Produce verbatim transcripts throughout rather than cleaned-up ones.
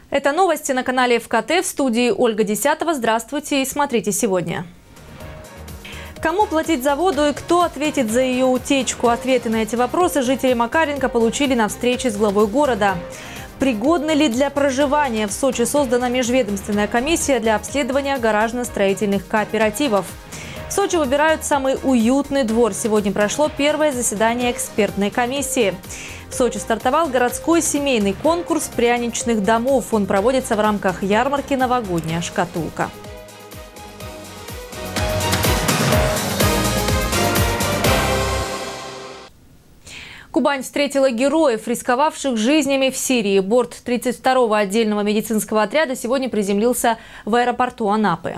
Это новости на канале эф ка тэ, в студии Ольга Десятова. Здравствуйте и смотрите сегодня. Кому платить за воду и кто ответит за ее утечку? Ответы на эти вопросы жители Макаренко получили на встрече с главой города. Пригодны ли для проживания? В Сочи создана межведомственная комиссия для обследования гаражно-строительных кооперативов. В Сочи выбирают самый уютный двор. Сегодня прошло первое заседание экспертной комиссии. В Сочи стартовал городской семейный конкурс пряничных домов. Он проводится в рамках ярмарки «Новогодняя шкатулка». Кубань встретила героев, рисковавших жизнями в Сирии. Борт тридцать второго отдельного медицинского отряда сегодня приземлился в аэропорту Анапы.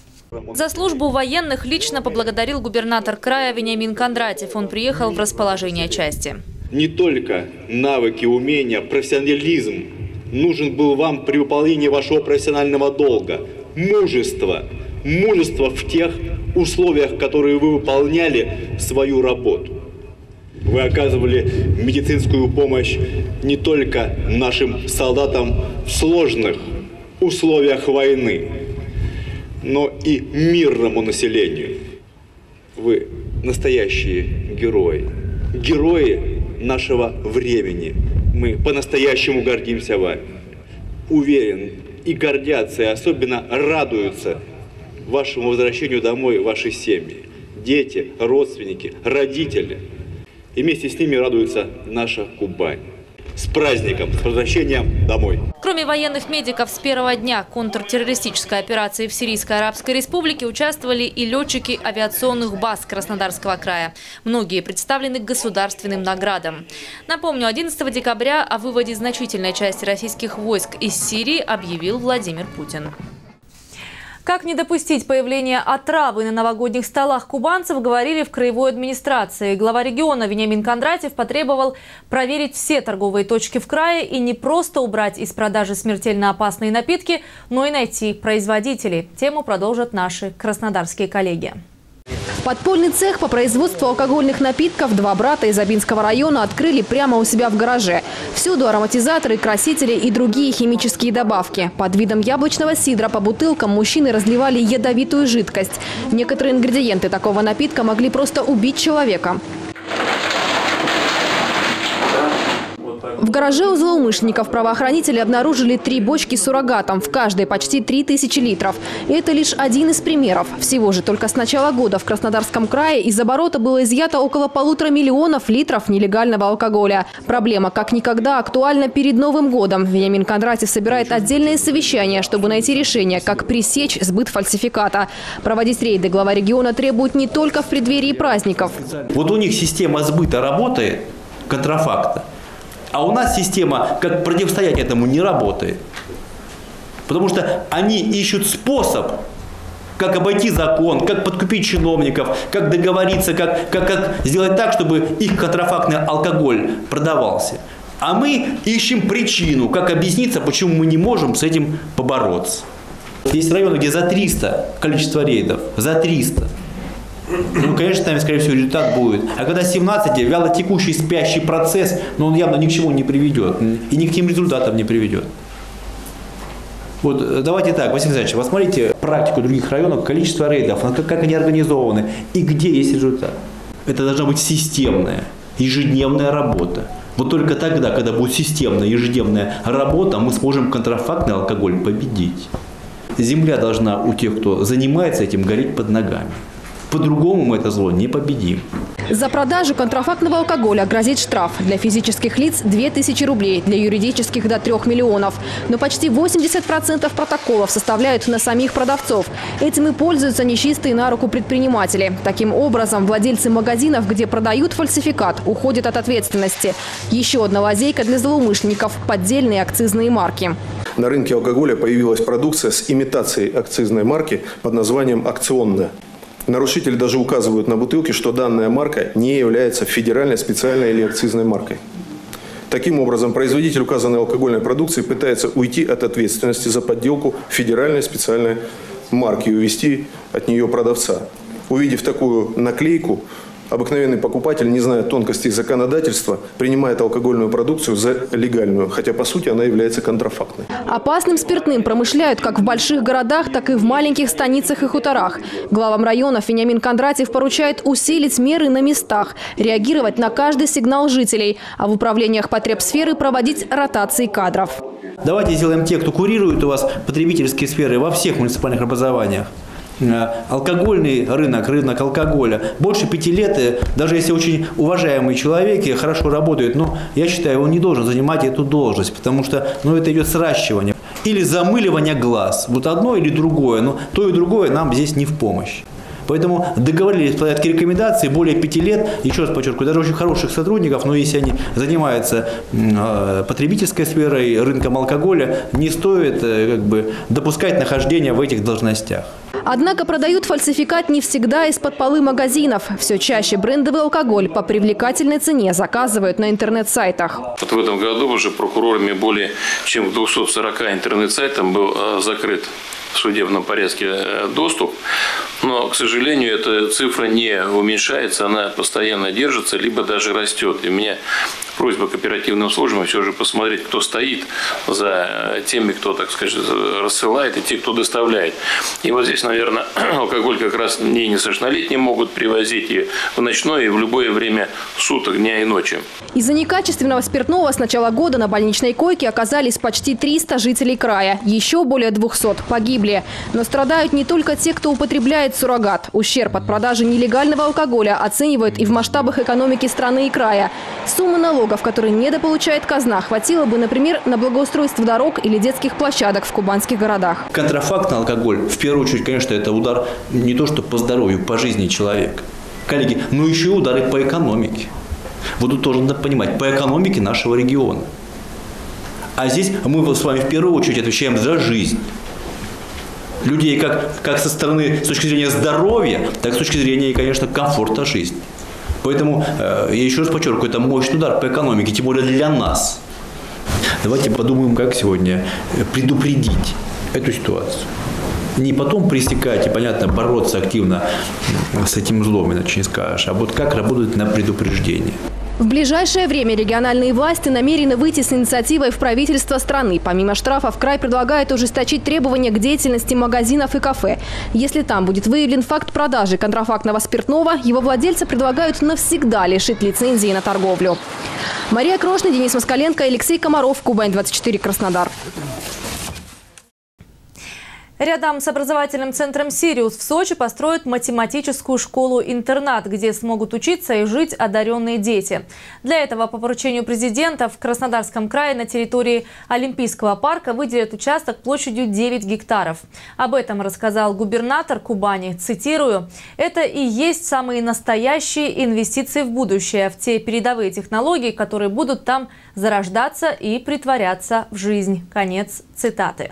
За службу военных лично поблагодарил губернатор края Вениамин Кондратьев. Он приехал в расположение части. Не только навыки, умения, профессионализм нужен был вам при выполнении вашего профессионального долга. Мужество. Мужество в тех условиях, которые вы выполняли свою работу. Вы оказывали медицинскую помощь не только нашим солдатам в сложных условиях войны, но и мирному населению. Вы настоящие герои. Герои нашего времени. Мы по-настоящему гордимся вами. Уверен, и гордятся, и особенно радуются вашему возвращению домой ваши семьи. Дети, родственники, родители. И вместе с ними радуется наша Кубань. С праздником, с возвращением домой. Кроме военных медиков, с первого дня контртеррористической операции в Сирийской Арабской Республике участвовали и летчики авиационных баз Краснодарского края. Многие представлены государственным наградам. Напомню, одиннадцатого декабря о выводе значительной части российских войск из Сирии объявил Владимир Путин. Как не допустить появления отравы на новогодних столах кубанцев, говорили в краевой администрации. Глава региона Вениамин Кондратьев потребовал проверить все торговые точки в крае и не просто убрать из продажи смертельно опасные напитки, но и найти производителей. Тему продолжат наши краснодарские коллеги. Подпольный цех по производству алкогольных напитков два брата из Абинского района открыли прямо у себя в гараже. Всюду ароматизаторы, красители и другие химические добавки. Под видом яблочного сидра по бутылкам мужчины разливали ядовитую жидкость. Некоторые ингредиенты такого напитка могли просто убить человека. В гараже у злоумышленников правоохранители обнаружили три бочки с суррогатом, в каждой почти три тысячи литров. И это лишь один из примеров. Всего же только с начала года в Краснодарском крае из оборота было изъято около полутора миллионов литров нелегального алкоголя. Проблема как никогда актуальна перед Новым годом. Вениамин Кондратьев собирает отдельные совещания, чтобы найти решение, как пресечь сбыт фальсификата. Проводить рейды глава региона требует не только в преддверии праздников. Вот у них система сбыта работает, контрафакта. А у нас система, как противостоять этому, не работает. Потому что они ищут способ, как обойти закон, как подкупить чиновников, как договориться, как, как, как сделать так, чтобы их контрафактный алкоголь продавался. А мы ищем причину, как объясниться, почему мы не можем с этим побороться. Есть районы, где за триста количество рейдов, за триста. Ну, конечно, там, скорее всего, результат будет. А когда семнадцать, вялотекущий спящий процесс, но он явно ни к чему не приведет. И ни к каким результатам не приведет. Вот давайте так, Василий Александрович, посмотрите практику других районов, количество рейдов, как, как они организованы и где есть результат. Это должна быть системная, ежедневная работа. Вот только тогда, когда будет системная, ежедневная работа, мы сможем контрафактный алкоголь победить. Земля должна у тех, кто занимается этим, гореть под ногами. По-другому мы это зло не победим. За продажу контрафактного алкоголя грозит штраф. Для физических лиц – две тысячи рублей, для юридических – до трёх миллионов. Но почти восемьдесят процентов протоколов составляют на самих продавцов. Этим и пользуются нечистые на руку предприниматели. Таким образом, владельцы магазинов, где продают фальсификат, уходят от ответственности. Еще одна лазейка для злоумышленников – поддельные акцизные марки. На рынке алкоголя появилась продукция с имитацией акцизной марки под названием «Акционная». Нарушители даже указывают на бутылке, что данная марка не является федеральной, специальной или акцизной маркой. Таким образом, производитель указанной алкогольной продукции пытается уйти от ответственности за подделку федеральной специальной марки и увести от нее продавца. Увидев такую наклейку, Обыкновенный покупатель, не зная тонкостей законодательства, принимает алкогольную продукцию за легальную, хотя по сути она является контрафактной. Опасным спиртным промышляют как в больших городах, так и в маленьких станицах и хуторах. Главам районов Вениамин Кондратьев поручает усилить меры на местах, реагировать на каждый сигнал жителей, а в управлениях потребсферы проводить ротации кадров. Давайте сделаем те, кто курирует у вас потребительские сферы во всех муниципальных образованиях. Алкогольный рынок, рынок алкоголя. Больше пяти лет, даже если очень уважаемый человек и хорошо работает, но я считаю, он не должен занимать эту должность, потому что ну, это идет сращивание. Или замыливание глаз. Вот одно или другое, но то и другое нам здесь не в помощь. Поэтому договорились в порядке рекомендаций более пяти лет, еще раз подчеркиваю, даже очень хороших сотрудников, но если они занимаются потребительской сферой, рынком алкоголя, не стоит как бы, допускать нахождение в этих должностях. Однако продают фальсификат не всегда из-под полы магазинов. Все чаще брендовый алкоголь по привлекательной цене заказывают на интернет-сайтах. Вот в этом году уже прокурорами более чем к двухсот сорока интернет-сайтам был закрыт в судебном порядке доступ. Но, к сожалению, эта цифра не уменьшается, она постоянно держится, либо даже растет. И у меня просьба к оперативным службам все же посмотреть, кто стоит за теми, кто, так сказать, рассылает, и те, кто доставляет. И вот здесь, наверное, алкоголь как раз и несовершеннолетние могут привозить и в ночное, и в любое время суток, дня и ночи. Из-за некачественного спиртного с начала года на больничной койке оказались почти триста жителей края. Еще более двухсот погибли. Но страдают не только те, кто употребляет суррогат. Ущерб от продажи нелегального алкоголя оценивают и в масштабах экономики страны и края. Сумма налогов, которые недополучает казна, хватило бы, например, на благоустройство дорог или детских площадок в кубанских городах. Контрафактный алкоголь, в первую очередь, конечно, это удар не то что по здоровью, по жизни человека. Коллеги, но еще и удары по экономике. Вот тут тоже надо понимать, по экономике нашего региона. А здесь мы с вами в первую очередь отвечаем за жизнь людей как, как со стороны, с точки зрения здоровья, так и с точки зрения, конечно, комфорта жизни. Поэтому, э, я еще раз подчеркиваю, это мощный удар по экономике, тем более для нас. Давайте подумаем, как сегодня предупредить эту ситуацию. Не потом пресекать и, понятно, бороться активно с этим злом, иначе не скажешь, а вот как работать на предупреждение. В ближайшее время региональные власти намерены выйти с инициативой в правительство страны. Помимо штрафов, край предлагает ужесточить требования к деятельности магазинов и кафе. Если там будет выявлен факт продажи контрафактного спиртного, его владельца предлагают навсегда лишить лицензии на торговлю. Мария Крошна, Денис Москаленко, Алексей Комаров, Кубань двадцать четыре, Краснодар. Рядом с образовательным центром «Сириус» в Сочи построят математическую школу-интернат, где смогут учиться и жить одаренные дети. Для этого по поручению президента в Краснодарском крае на территории Олимпийского парка выделят участок площадью девять гектаров. Об этом рассказал губернатор Кубани. Цитирую: «Это и есть самые настоящие инвестиции в будущее, в те передовые технологии, которые будут там зарождаться и притворяться в жизнь». Конец цитаты.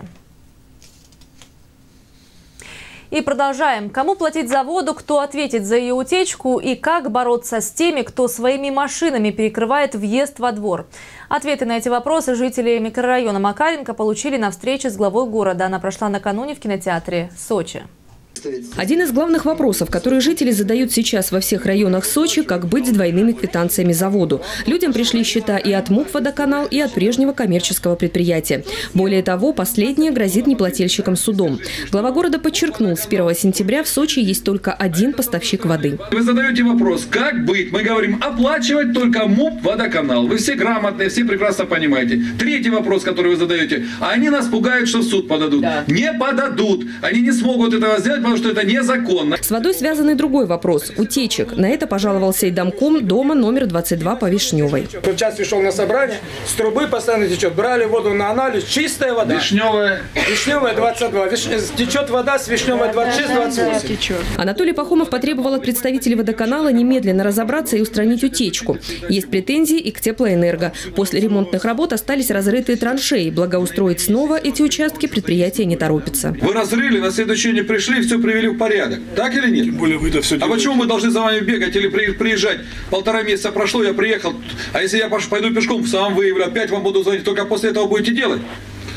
И продолжаем. Кому платить за воду, кто ответит за ее утечку и как бороться с теми, кто своими машинами перекрывает въезд во двор? Ответы на эти вопросы жители микрорайона Макаренко получили на встрече с главой города. Она прошла накануне в кинотеатре «Сочи». Один из главных вопросов, которые жители задают сейчас во всех районах Сочи, как быть с двойными квитанциями за воду. Людям пришли счета и от МУП «Водоканал», и от прежнего коммерческого предприятия. Более того, последнее грозит неплательщикам судом. Глава города подчеркнул, с первого сентября в Сочи есть только один поставщик воды. Вы задаете вопрос, как быть? Мы говорим, оплачивать только МУП «Водоканал». Вы все грамотные, все прекрасно понимаете. Третий вопрос, который вы задаете. Они нас пугают, что в суд подадут. Да. Не подадут. Они не смогут этого сделать, потому что это незаконно. С водой связан и другой вопрос – утечек. На это пожаловался и домком дома номер двадцать два по Вишневой. В час пришел на собрание, с трубы постоянно течет. Брали воду на анализ, чистая вода. Вишневая. Вишневая двадцать два. Виш... Течет вода с Вишневой двадцать шесть двадцать восемь. Анатолий Пахомов потребовал от представителей водоканала немедленно разобраться и устранить утечку. Есть претензии и к теплоэнерго. После ремонтных работ остались разрытые траншеи. Благоустроить снова эти участки предприятие не торопится. Вы разрыли, на следующий день пришли, все привели в порядок. Так или нет? Тем более вы это все а почему мы должны за вами бегать или приезжать? Полтора месяца прошло, я приехал. А если я пойду пешком, сам выявлю, опять вам буду звонить, только после этого будете делать?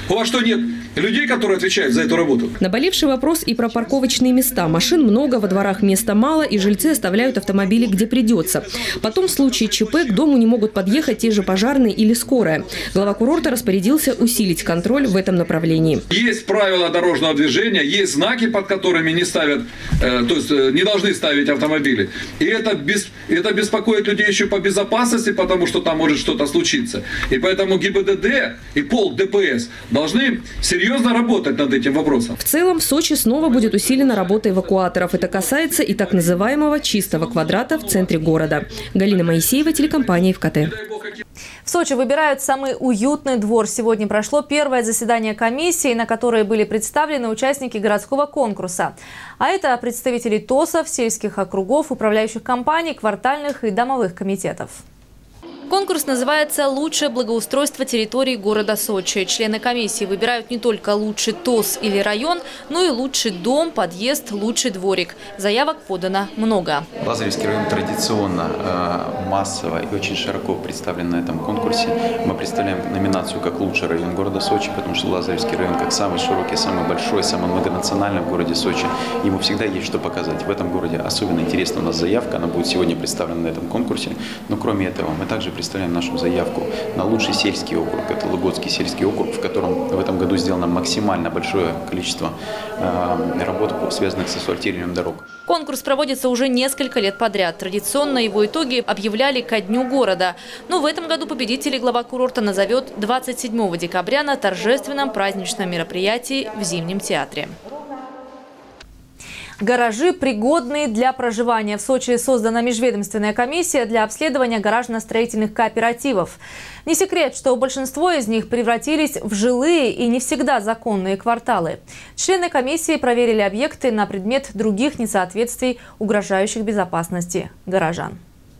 У вас что, нет людей, которые отвечают за эту работу? Наболевший вопрос и про парковочные места. Машин много, во дворах места мало, и жильцы оставляют автомобили где придется. Потом в случае ЧП к дому не могут подъехать те же пожарные или скорая. Глава курорта распорядился усилить контроль в этом направлении. Есть правила дорожного движения, есть знаки, под которыми не ставят, э, то есть э, не должны ставить автомобили. И это, без, это беспокоит людей еще по безопасности, потому что там может что-то случиться. И поэтому ГИБДД и полк ДПС должны серьезно работать над этим вопросом. В целом в Сочи снова будет усилена работа эвакуаторов. Это касается и так называемого чистого квадрата в центре города. Галина Моисеева, телекомпания ФКТ. В Сочи выбирают самый уютный двор. Сегодня прошло первое заседание комиссии, на которое были представлены участники городского конкурса. А это представители ТОСов, сельских округов, управляющих компаний, квартальных и домовых комитетов. Конкурс называется «Лучшее благоустройство территории города Сочи». Члены комиссии выбирают не только лучший ТОС или район, но и лучший дом, подъезд, лучший дворик. Заявок подано много. Лазаревский район традиционно, массово и очень широко представлен на этом конкурсе. Мы представляем номинацию как лучший район города Сочи, потому что Лазаревский район как самый широкий, самый большой, самый многонациональный в городе Сочи. Ему всегда есть что показать. В этом городе особенно интересна у нас заявка. Она будет сегодня представлена на этом конкурсе. Но кроме этого мы также представляем нашу заявку на лучший сельский округ. Это Лугодский сельский округ, в котором в этом году сделано максимально большое количество э, работ, связанных с асфальтированием дорог. Конкурс проводится уже несколько лет подряд. Традиционно его итоги объявляли ко дню города. Но в этом году победителей глава курорта назовет двадцать седьмого декабря на торжественном праздничном мероприятии в Зимнем театре. Гаражи пригодные для проживания. В Сочи создана межведомственная комиссия для обследования гаражно-строительных кооперативов. Не секрет, что большинство из них превратились в жилые и не всегда законные кварталы. Члены комиссии проверили объекты на предмет других несоответствий, угрожающих безопасности горожан.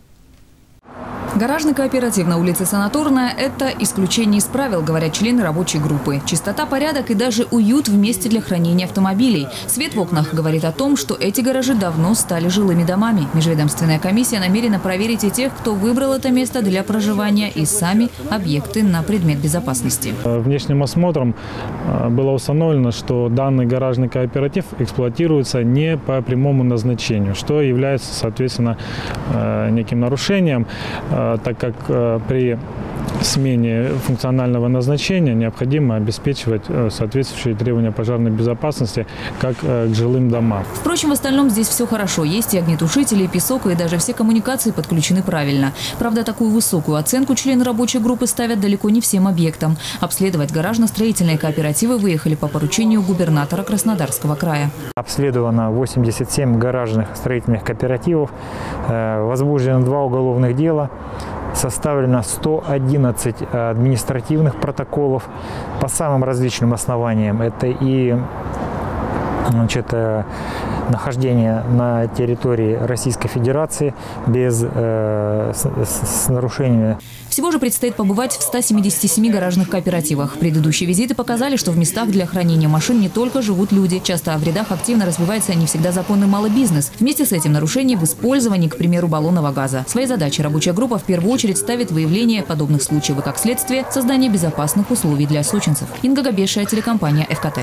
Гаражный кооператив на улице Санаторная – это исключение из правил, говорят члены рабочей группы. Чистота, порядок и даже уют в месте для хранения автомобилей. Свет в окнах говорит о том, что эти гаражи давно стали жилыми домами. Межведомственная комиссия намерена проверить и тех, кто выбрал это место для проживания, и сами объекты на предмет безопасности. Внешним осмотром было установлено, что данный гаражный кооператив эксплуатируется не по прямому назначению, что является, соответственно, неким нарушением, так как при смене функционального назначения необходимо обеспечивать соответствующие требования пожарной безопасности как к жилым домам. Впрочем, в остальном здесь все хорошо. Есть и огнетушители, и песок, и даже все коммуникации подключены правильно. Правда, такую высокую оценку члены рабочей группы ставят далеко не всем объектам. Обследовать гаражно-строительные кооперативы выехали по поручению губернатора Краснодарского края. Обследовано восемьдесят семь гаражных строительных кооперативов, возбуждено два уголовных дела. Составлено сто одиннадцать административных протоколов по самым различным основаниям. Это и значит, нахождение на территории Российской Федерации без э, с, с нарушениями. Всего же предстоит побывать в ста семидесяти семи гаражных кооперативах. Предыдущие визиты показали, что в местах для хранения машин не только живут люди. Часто в рядах активно развивается не всегда законный малый бизнес. Вместе с этим нарушение в использовании, к примеру, баллонного газа. Своей задачей рабочая группа в первую очередь ставит выявление подобных случаев и, как следствие, создание безопасных условий для сочинцев. Инга Габешия, телекомпания ФКТ.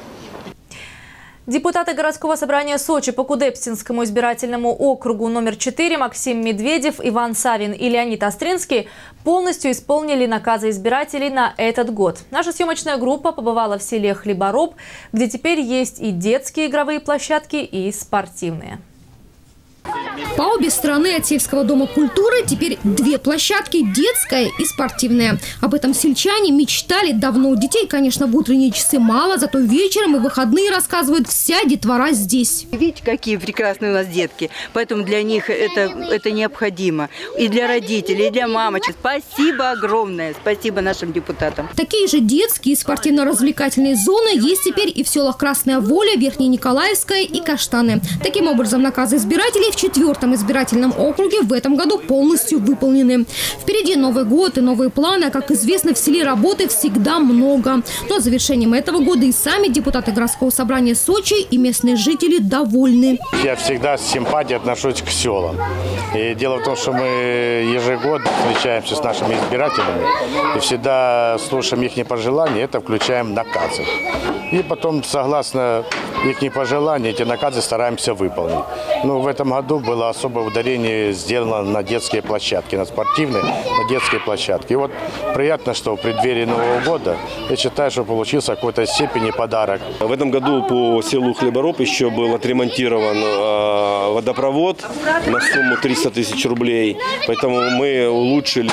Депутаты городского собрания Сочи по Кудепстинскому избирательному округу номер четыре Максим Медведев, Иван Савин и Леонид Остринский полностью исполнили наказы избирателей на этот год. Наша съемочная группа побывала в селе Хлебороб, где теперь есть и детские игровые площадки, и спортивные. По обе стороны от сельского дома культуры теперь две площадки – детская и спортивная. Об этом сельчане мечтали давно. Детей, конечно, в утренние часы мало, зато вечером и выходные, рассказывают, вся детвора здесь. Видите, какие прекрасные у нас детки. Поэтому для них это, это необходимо. И для родителей, и для мамочек. Спасибо огромное. Спасибо нашим депутатам. Такие же детские и спортивно-развлекательные зоны есть теперь и в селах Красная Воля, Верхнениколаевская и Каштаны. Таким образом, наказы избирателей в четвертом избирательном округе в этом году полностью выполнены. Впереди Новый год и новые планы. Как известно, в селе работы всегда много. Но завершением этого года и сами депутаты городского собрания Сочи и местные жители довольны. Я всегда с симпатией отношусь к селам. И дело в том, что мы ежегодно встречаемся с нашими избирателями и всегда слушаем их пожелания, это включаем наказы. И потом, согласно их пожеланиям, эти наказы стараемся выполнить. Но в этом году было особое ударение сделано на детские площадки, на спортивные, на детские площадки. И вот приятно, что в преддверии Нового года, я считаю, что получился в какой-то степени подарок. В этом году по селу Хлебороб еще был отремонтирован э, водопровод на сумму триста тысяч рублей. Поэтому мы улучшили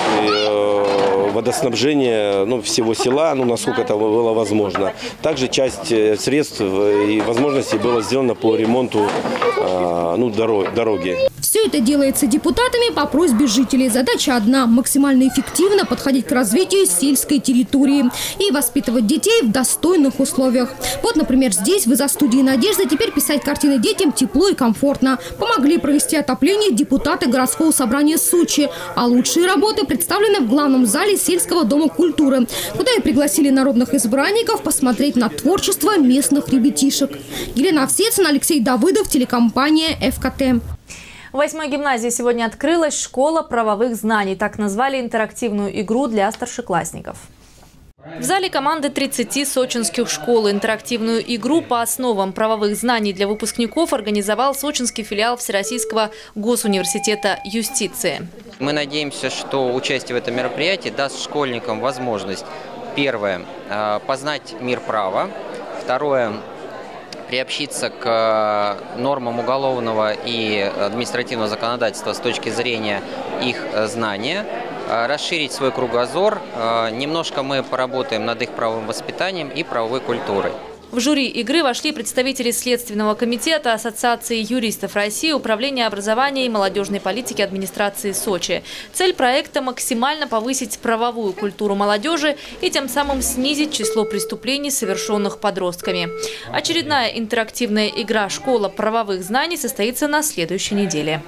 э, водоснабжение ну, всего села, ну, насколько это было возможно. Также часть средств и возможностей было сделано по ремонту э, ну, дороги. Все это делается депутатами по просьбе жителей. Задача одна – максимально эффективно подходить к развитию сельской территории и воспитывать детей в достойных условиях. Вот, например, здесь, в изо-студии «Надежда», теперь писать картины детям тепло и комфортно. Помогли провести отопление депутаты городского собрания Сочи. А лучшие работы представлены в главном зале сельского дома культуры, куда и пригласили народных избранников посмотреть на творчество местных ребятишек. Елена Овсецина, Алексей Давыдов, телекомпания эф ка тэ. В восьмой гимназии сегодня открылась школа правовых знаний. Так назвали интерактивную игру для старшеклассников. В зале команды тридцати сочинских школ. Интерактивную игру по основам правовых знаний для выпускников организовал сочинский филиал Всероссийского госуниверситета юстиции. Мы надеемся, что участие в этом мероприятии даст школьникам возможность, первое, познать мир права, второе, приобщиться к нормам уголовного и административного законодательства с точки зрения их знания, расширить свой кругозор. Немножко мы поработаем над их правовым воспитанием и правовой культурой. В жюри игры вошли представители Следственного комитета, Ассоциации юристов России, Управления образования и молодежной политики администрации Сочи. Цель проекта – максимально повысить правовую культуру молодежи и тем самым снизить число преступлений, совершенных подростками. Очередная интерактивная игра «Школа правовых знаний» состоится на следующей неделе.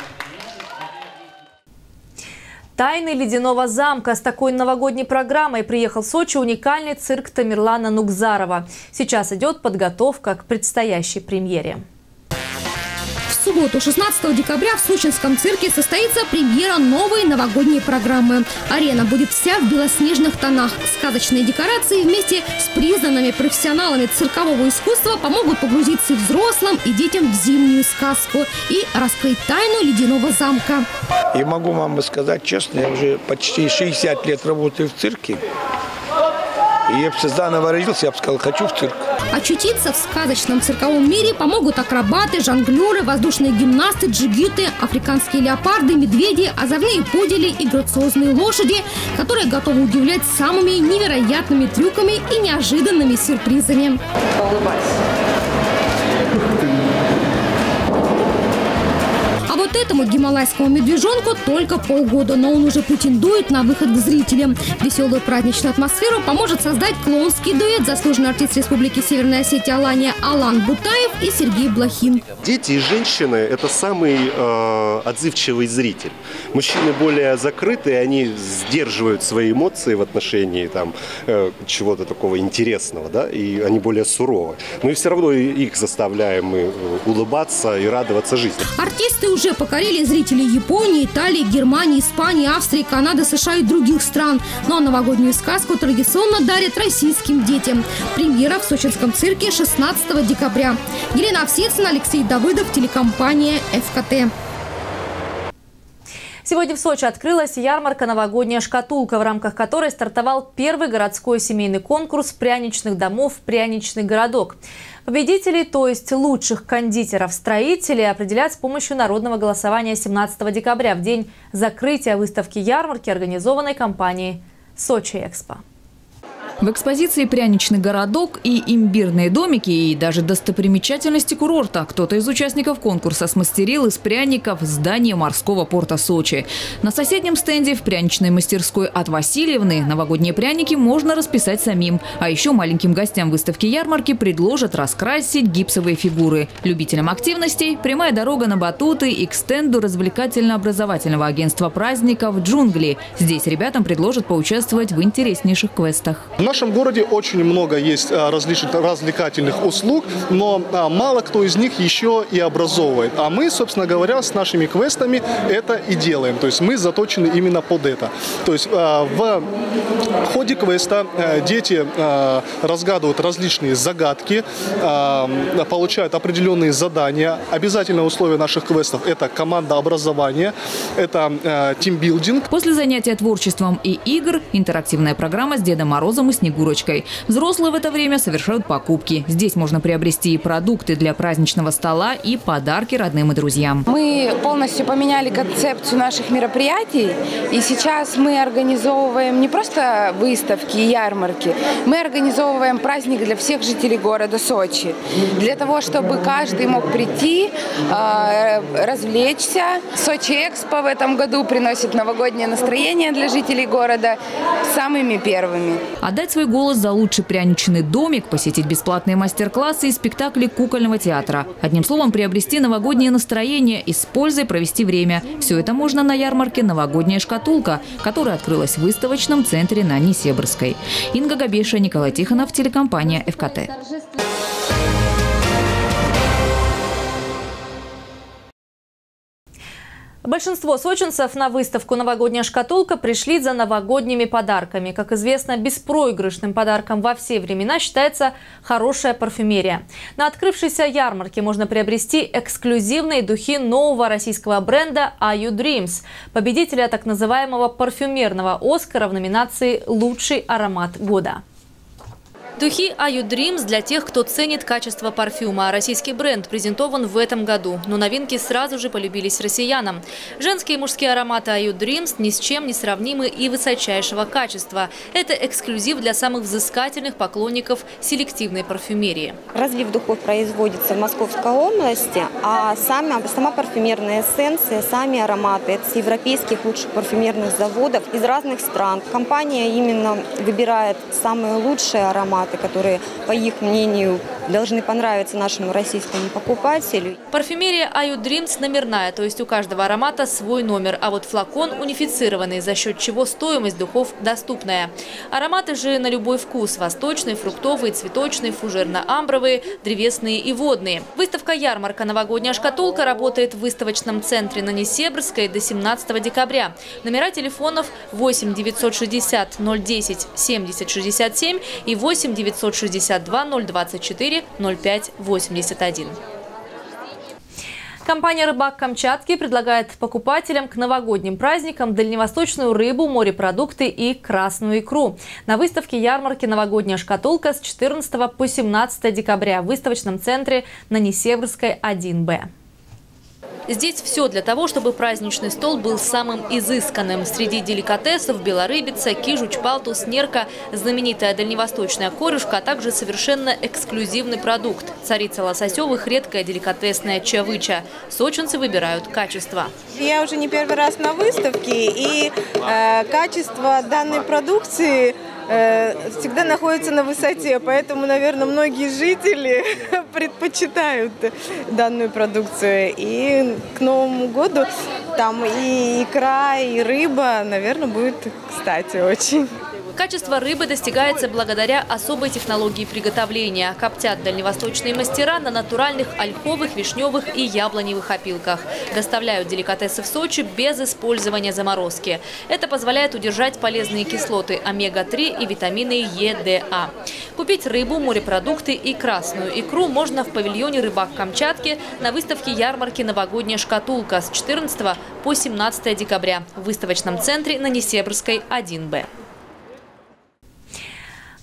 Тайны ледяного замка. С такой новогодней программой приехал в Сочи уникальный цирк Тамерлана Нукзарова. Сейчас идет подготовка к предстоящей премьере. В субботу, шестнадцатого декабря, в сочинском цирке состоится премьера новой новогодней программы. Арена будет вся в белоснежных тонах. Сказочные декорации вместе с признанными профессионалами циркового искусства помогут погрузиться и взрослым, и детям в зимнюю сказку и раскрыть тайну ледяного замка. И могу вам сказать честно, я уже почти шестьдесят лет работаю в цирке. И я бы заново родился, я бы сказал, хочу в цирк. Очутиться в сказочном цирковом мире помогут акробаты, жонглеры, воздушные гимнасты, джигиты, африканские леопарды, медведи, озорные пудели и грациозные лошади, которые готовы удивлять самыми невероятными трюками и неожиданными сюрпризами. А вот этому гималайскому медвежонку только полгода, но он уже претендует на выход к зрителям. Веселую праздничную атмосферу поможет создать клоунский дуэт заслуженный артист Республики Северная Осетия Алания Алан Бутаев и Сергей Блохин. Дети и женщины – это самый э, отзывчивый зритель. Мужчины более закрытые, они сдерживают свои эмоции в отношении там, э, чего-то такого интересного, да, и они более суровы. Но и все равно их заставляем мы улыбаться и радоваться жизни. Артисты уже покорили зрителей Японии, Италии, Германии, Испании, Австрии, Канады, США и других стран. Но новогоднюю сказку традиционно дарят российским детям. Премьера в сочинском цирке шестнадцатого декабря. Елена Овсецина, Алексей Давыдов, телекомпания эф ка тэ. Сегодня в Сочи открылась ярмарка «Новогодняя шкатулка», в рамках которой стартовал первый городской семейный конкурс пряничных домов «Пряничный городок». Победителей, то есть лучших кондитеров-строителей, определят с помощью народного голосования семнадцатого декабря, в день закрытия выставки ярмарки, организованной компанией «Сочи Экспо». В экспозиции пряничный городок и имбирные домики, и даже достопримечательности курорта. Кто-то из участников конкурса смастерил из пряников здание морского порта Сочи. На соседнем стенде в пряничной мастерской от Васильевны новогодние пряники можно расписать самим. А еще маленьким гостям выставки-ярмарки предложат раскрасить гипсовые фигуры. Любителям активностей – прямая дорога на батуты и к стенду развлекательно-образовательного агентства праздников «Джунгли». Здесь ребятам предложат поучаствовать в интереснейших квестах. В нашем городе очень много есть различных развлекательных услуг, но мало кто из них еще и образовывает. А мы, собственно говоря, с нашими квестами это и делаем. То есть мы заточены именно под это. То есть в ходе квеста дети разгадывают различные загадки, получают определенные задания. Обязательное условие наших квестов – это команда образования, это тимбилдинг. После занятия творчеством и игр – интерактивная программа с Дедом Морозом и Снегурочкой. Взрослые в это время совершают покупки. Здесь можно приобрести и продукты для праздничного стола, и подарки родным и друзьям. Мы полностью поменяли концепцию наших мероприятий. И сейчас мы организовываем не просто выставки и ярмарки. Мы организовываем праздник для всех жителей города Сочи. Для того, чтобы каждый мог прийти, развлечься. Сочи-Экспо в этом году приносит новогоднее настроение для жителей города самыми первыми. Отдать свой голос за лучший пряничный домик, посетить бесплатные мастер-классы и спектакли кукольного театра. Одним словом, приобрести новогоднее настроение и с пользой провести время. Все это можно на ярмарке «Новогодняя шкатулка», которая открылась в выставочном центре на Несебрской. Инга Габеша, Николай Тихонов, телекомпания эф ка тэ. Большинство сочинцев на выставку «Новогодняя шкатулка» пришли за новогодними подарками. Как известно, беспроигрышным подарком во все времена считается хорошая парфюмерия. На открывшейся ярмарке можно приобрести эксклюзивные духи нового российского бренда «Are You Dreams», победителя так называемого парфюмерного «Оскара» в номинации «Лучший аромат года». Духи «Are You Dreams» для тех, кто ценит качество парфюма. Российский бренд презентован в этом году, но новинки сразу же полюбились россиянам. Женские и мужские ароматы «Are You Dreams» ни с чем не сравнимы и высочайшего качества. Это эксклюзив для самых взыскательных поклонников селективной парфюмерии. Разлив духов производится в Московской области, а сами, сама парфюмерная эссенция, сами ароматы – это с европейских лучших парфюмерных заводов из разных стран. Компания именно выбирает самые лучшие ароматы, которые, по их мнению, должны понравиться нашему российскому покупателю. Парфюмерия «Are You Dreams» номерная, то есть у каждого аромата свой номер, а вот флакон унифицированный, за счет чего стоимость духов доступная. Ароматы же на любой вкус – восточные, фруктовые, цветочные, фужерно-амбровые, древесные и водные. Выставка-ярмарка «Новогодняя шкатулка» работает в выставочном центре на Несебрской до семнадцатого декабря. Номера телефонов восемь девятьсот шестьдесят ноль десять семьдесят шестьдесят семь и восемь девятьсот шестьдесят два ноль двадцать четыре ноль пять восемьдесят один. Компания «Рыбак Камчатки» предлагает покупателям к новогодним праздникам дальневосточную рыбу, морепродукты и красную икру. На выставке ярмарки «Новогодняя шкатулка» с четырнадцатого по семнадцатое декабря в выставочном центре на Несебрской один бэ. Здесь все для того, чтобы праздничный стол был самым изысканным. Среди деликатесов белорыбица, кижуч, палтус, нерка, знаменитая дальневосточная корюшка, а также совершенно эксклюзивный продукт – царица лососевых, редкая деликатесная чавыча. Сочинцы выбирают качество. Я уже не первый раз на выставке, и э, качество данной продукции всегда находится на высоте, поэтому, наверное, многие жители предпочитают данную продукцию. И к Новому году там и икра, и рыба, наверное, будет кстати очень. Качество рыбы достигается благодаря особой технологии приготовления. Коптят дальневосточные мастера на натуральных ольховых, вишневых и яблоневых опилках. Доставляют деликатесы в Сочи без использования заморозки. Это позволяет удержать полезные кислоты омега три и витамины Е, Д, А. Купить рыбу, морепродукты и красную икру можно в павильоне «Рыбак Камчатки» на выставке ярмарки «Новогодняя шкатулка» с четырнадцатого по семнадцатое декабря в выставочном центре на Несебрской один бэ.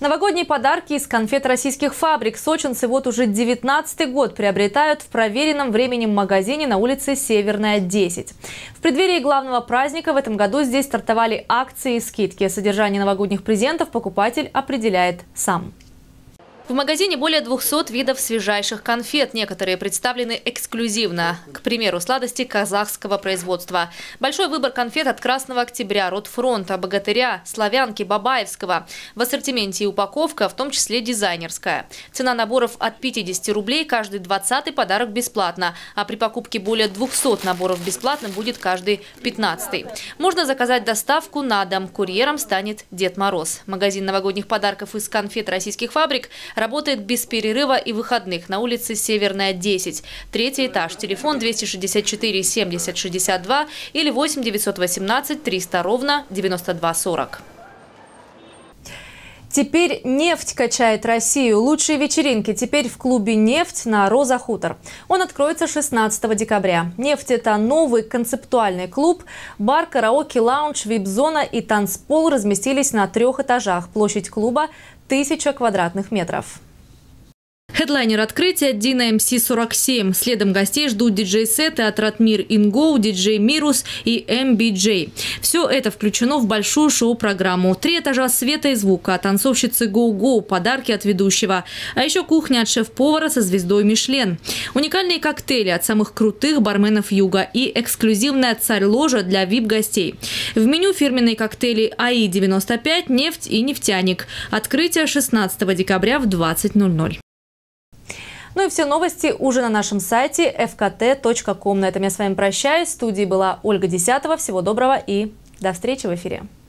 Новогодние подарки из конфет российских фабрик сочинцы вот уже девятнадцатый год приобретают в проверенном временем магазине на улице Северная, десять. В преддверии главного праздника в этом году здесь стартовали акции и скидки. Содержание новогодних презентов покупатель определяет сам. В магазине более двухсот видов свежайших конфет. Некоторые представлены эксклюзивно. К примеру, сладости казахского производства. Большой выбор конфет от Красного Октября, Ротфронта, Богатыря, Славянки, Бабаевского. В ассортименте и упаковка, в том числе дизайнерская. Цена наборов от пятидесяти рублей, каждый двадцатый подарок бесплатно. А при покупке более двухсот наборов бесплатно будет каждый пятнадцатый. Можно заказать доставку на дом. Курьером станет Дед Мороз. Магазин новогодних подарков из конфет российских фабрик работает без перерыва и выходных на улице Северная, десять. Третий этаж. Телефон двести шестьдесят четыре семьдесят шестьдесят два или восемь девятьсот восемнадцать триста ровно девяносто два сорок. Теперь нефть качает Россию. Лучшие вечеринки теперь в клубе «Нефть» на Роза Хутор. Он откроется шестнадцатого декабря. «Нефть» – это новый концептуальный клуб. Бар, караоке, лаунж, вип-зона и танцпол разместились на трех этажах. Площадь клуба – тысяча квадратных метров. Хедлайнер открытия – Дина эм си сорок семь. Следом гостей ждут диджей-сеты от Ратмир Ингоу, диджей Мирус и эм би джей. Все это включено в большую шоу-программу. Три этажа света и звука, танцовщицы Гоу-Гоу, подарки от ведущего. А еще кухня от шеф-повара со звездой Мишлен. Уникальные коктейли от самых крутых барменов Юга и эксклюзивная царь-ложа для вип-гостей. В меню фирменные коктейли а и девяносто пять, нефть и нефтяник. Открытие шестнадцатого декабря в двадцать ноль ноль. Ну и все новости уже на нашем сайте эф ка тэ точка ком. На этом я с вами прощаюсь. В студии была Ольга Десятова. Всего доброго и до встречи в эфире.